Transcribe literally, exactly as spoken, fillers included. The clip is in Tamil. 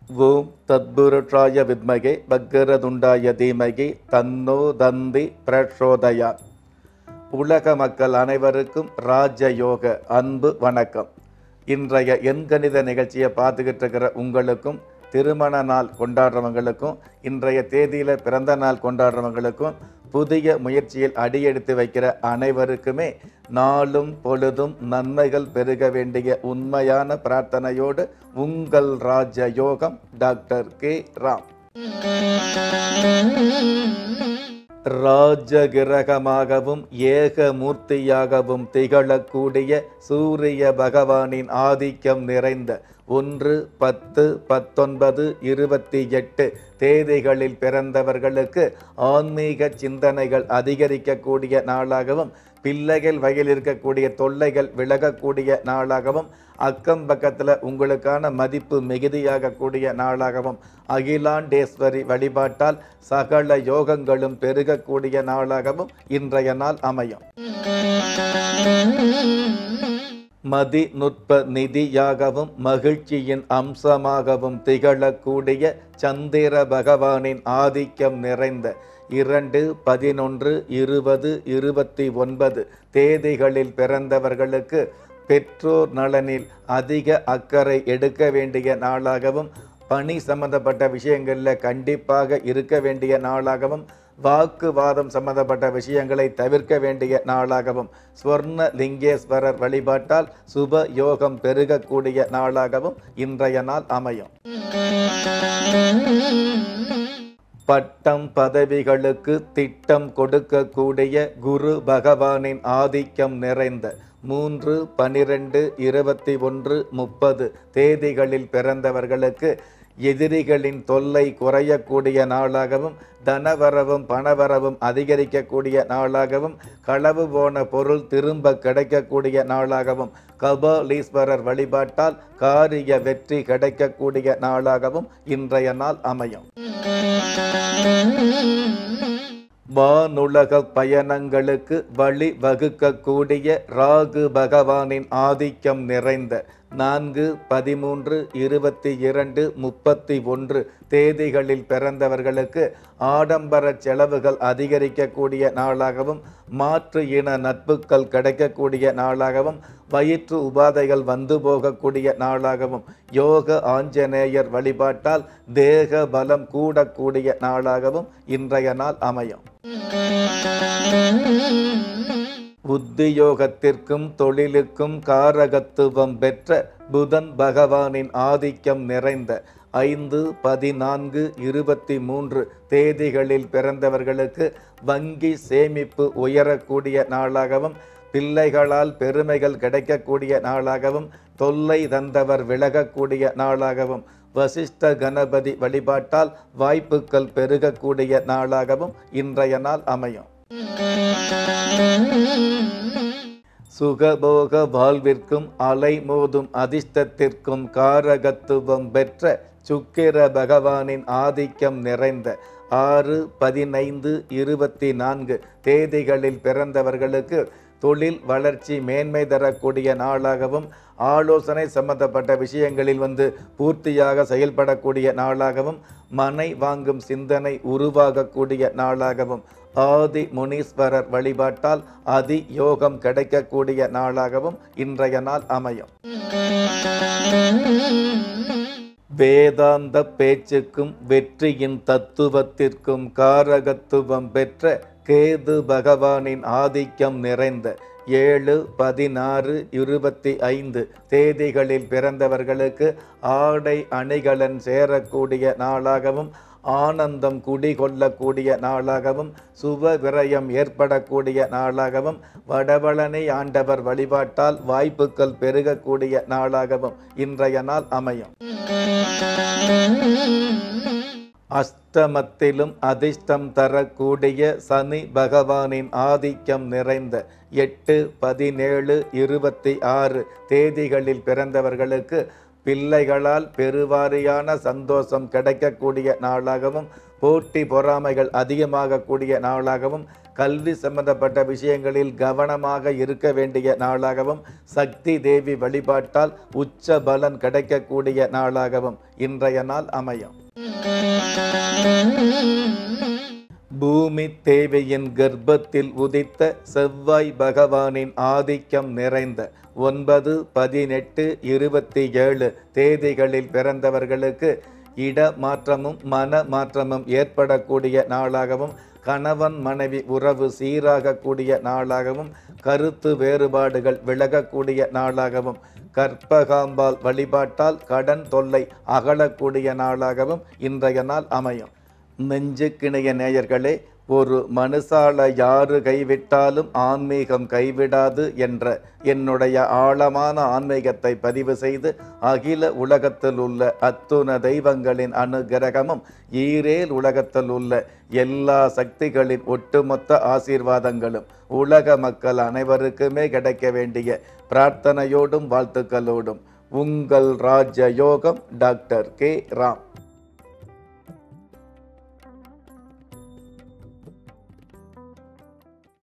ஓம் தத்புருஷாய வித்மகே வக்கரதுண்டாய தீமகி தன்னோ தந்தி பிரச்சோதயா. உலக மக்கள் அனைவருக்கும் ராஜயோக அன்பு வணக்கம். இன்றைய எண்கணித நிகழ்ச்சியை பார்த்துக்கிட்டு இருக்கிற உங்களுக்கும், திருமண நாள் கொண்டாடுறவங்களுக்கும், இன்றைய தேதியில் பிறந்த நாள் கொண்டாடுறவங்களுக்கும், புதிய முயற்சியில் அடியெடுத்து வைக்கிற அனைவருக்குமே நாளும் பொழுதும் நன்மைகள் பெருக வேண்டிய உண்மையான பிரார்த்தனையோடு உங்கள் ராஜயோகம் டாக்டர் கே ராம். ராஜகிரகமாகவும் ஏகமூர்த்தியாகவும் திகழக்கூடிய சூரிய பகவானின் ஆதிக்கம் நிறைந்த ஒன்று பத்து பத்தொன்பது இருபத்தி எட்டு தேதிகளில் பிறந்தவர்களுக்கு ஆன்மீக சிந்தனைகள் அதிகரிக்கக்கூடிய நாளாகவும், பிள்ளைகள் வகையில் இருக்கக்கூடிய தொல்லைகள் விலகக்கூடிய நாளாகவும், அக்கம் பக்கத்தில் உங்களுக்கான மதிப்பு மிகுதியாகக்கூடிய நாளாகவும், அகிலாண்டேஸ்வரி வழிபாட்டால் சகல யோகங்களும் பெருகக்கூடிய நாளாகவும் இன்றைய நாள் அமையும். மதி நுட்ப நிதியாகவும் மகிழ்ச்சியின் அம்சமாகவும் திகழக்கூடிய சந்திர பகவானின் ஆதிக்கம் நிறைந்த இரண்டு பதினொன்று இருபது இருபத்தி ஒன்பது தேதிகளில் பிறந்தவர்களுக்கு பெற்றோர் நலனில் அதிக அக்கறை எடுக்க வேண்டிய நாளாகவும், பணி சம்பந்தப்பட்ட விஷயங்களில் கண்டிப்பாக இருக்க வேண்டிய நாளாகவும், வாக்குவாதம் சம்பந்தப்பட்ட விஷயங்களை தவிர்க்க வேண்டிய நாளாகவும், ஸ்வர்ண லிங்கேஸ்வரர் வழிபாட்டால் சுப யோகம் பெருகக்கூடிய நாளாகவும் இன்றைய நாள் அமையும். பட்டம் பதவிகளுக்கு திட்டம் கொடுக்கக்கூடிய குரு பகவானின் ஆதிக்கம் நிறைந்த மூன்று பனிரெண்டு இருபத்தி ஒன்று முப்பது தேதிகளில் பிறந்தவர்களுக்கு எதிரிகளின் தொல்லை குறையக்கூடிய நாளாகவும், தனவரவும் பணவரவும் அதிகரிக்கக்கூடிய நாளாகவும், களவு போன பொருள் திரும்ப கிடைக்கக்கூடிய நாளாகவும், கபாலீஸ்வரர் வழிபாட்டால் காரிய வெற்றி கிடைக்கக்கூடிய நாளாகவும் இன்றைய நாள் அமையும். வானுலக பயணங்களுக்கு வழி வகுக்கக்கூடிய ராகு பகவானின் ஆதிக்கம் நிறைந்த நான்கு பதிமூன்று இருபத்தி இரண்டு முப்பத்தி ஒன்று தேதிகளில் பிறந்தவர்களுக்கு ஆடம்பர செலவுகள் அதிகரிக்கக்கூடிய நாளாகவும், மாற்று இன நட்புகள் கிடைக்கக்கூடிய நாளாகவும், வயிற்று உபாதைகள் வந்து போகக்கூடிய நாளாகவும், யோக ஆஞ்சநேயர் வழிபாட்டால் தேக பலம் கூடக்கூடிய நாளாகவும் இன்றைய நாள் அமையும். உத்தியோகத்திற்கும் தொழிலுக்கும் காரகத்துவம் பெற்ற புதன் பகவானின் ஆதிக்கம் நிறைந்த ஐந்து பதினான்கு இருபத்தி மூன்று தேதிகளில் பிறந்தவர்களுக்கு வங்கி சேமிப்பு உயரக்கூடிய நாளாகவும், பிள்ளைகளால் பெருமைகள் கிடைக்கக்கூடிய நாளாகவும், தொல்லை தந்தவர் விலகக்கூடிய நாளாகவும், வசிஷ்ட கணபதி வழிபாட்டால் வாய்ப்புகள் பெருகக்கூடிய நாளாகவும் இன்றைய நாள் அமையும். சுகபோக வாழ்விற்கும் அலைமோதும் அதிர்ஷ்டத்திற்கும் காரகத்துவம் பெற்ற சுக்கிர பகவானின் ஆதிக்கம் நிறைந்த ஆறு பதினைந்து இருபத்தி நான்கு தேதிகளில் பிறந்தவர்களுக்கு தொழில் வளர்ச்சி மேன்மை தரக்கூடிய நாளாகவும், ஆலோசனை சம்பந்தப்பட்ட விஷயங்களில் வந்து பூர்த்தியாக செயல்படக்கூடிய நாளாகவும், மனை வாங்கும் சிந்தனை உருவாகக்கூடிய நாளாகவும், ஆதி முனீஸ்வரர் வழிபாட்டால் அதி யோகம் கிடைக்கக்கூடிய நாளாகவும் இன்றைய நாள் அமையும். வேதாந்த பேச்சுக்கும் வெற்றியின் தத்துவத்திற்கும் காரகத்துவம் பெற்ற கேது பகவானின் ஆதிக்கம் நிறைந்த ஏழு பதினாறு இருபத்தி ஐந்து தேதிகளில் பிறந்தவர்களுக்கு ஆடை அணிகலன் சேரக்கூடிய நாளாகவும், ஆனந்தம் குடிகொள்ளக்கூடிய நாளாகவும், சுப விரயம் ஏற்படக்கூடிய நாளாகவும், வடபழனி ஆண்டவர் வழிபாட்டால் வாய்ப்புகள் பெருகக்கூடிய நாளாகவும் இன்றைய நாள் அமையும். அஷ்டமத்திலும் அதிர்ஷ்டம் தரக்கூடிய சனி பகவானின் ஆதிக்கம் நிறைந்த எட்டு பதினேழு இருபத்தி ஆறு தேதிகளில் பிறந்தவர்களுக்கு பிள்ளைகளால் பெருவாரியான சந்தோஷம் கிடைக்கக்கூடிய நாளாகவும், போட்டி பொறாமைகள் அதிகமாகக்கூடிய நாளாகவும், கல்வி சம்பந்தப்பட்ட விஷயங்களில் கவனமாக இருக்க வேண்டிய நாளாகவும், சக்தி தேவி வழிபாட்டால் உச்ச பலன் கிடைக்கக்கூடிய நாளாகவும் இன்றைய நாள் அமையும். பூமி தேவியின் கர்ப்பத்தில் உதித்த செவ்வாய் பகவானின் ஆதிக்கம் நிறைந்த ஒன்பது பதினெட்டு இருபத்தி ஏழு தேதிகளில் பிறந்தவர்களுக்கு இட மாற்றமும் மன மாற்றமும் ஏற்படக்கூடிய நாளாகவும், கணவன் மனைவி உறவு சீராகக்கூடிய நாளாகவும், கருத்து வேறுபாடுகள் விலகக்கூடிய நாளாகவும், கற்பகாம்பாள் வழிபாட்டால் கடன் தொல்லை அகலக்கூடிய நாளாகவும் இன்றைய நாள் அமையும். நெஞ்சுக்கிணைய நேயர்களே, ஒரு மனுஷால யாரு கைவிட்டாலும் ஆன்மீகம் கைவிடாது என்ற என்னுடைய ஆழமான ஆன்மீகத்தை பதிவு செய்து, அகில உலகத்தில் உள்ள அத்துண தெய்வங்களின் அனுகிரகமும் ஈரேல் உலகத்தில் உள்ள எல்லா சக்திகளின் ஒட்டுமொத்த ஆசீர்வாதங்களும் உலக மக்கள் அனைவருக்குமே கிடைக்க வேண்டிய பிரார்த்தனையோடும் வாழ்த்துக்களோடும் உங்கள் ராஜயோகம் டாக்டர் கே ராம்.